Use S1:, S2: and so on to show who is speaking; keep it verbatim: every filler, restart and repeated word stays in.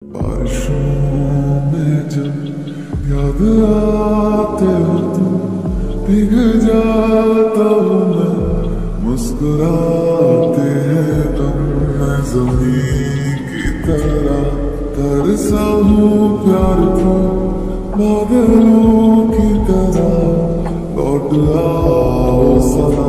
S1: बारिशों में जब याद आते हो तुम, भीग जाता हूँ मैं, मुस्कुराते हैं तुम। मैं ज़मीन की तरह तरसा हूँ प्यार को, बादलों की तरह लौट आओ सनम।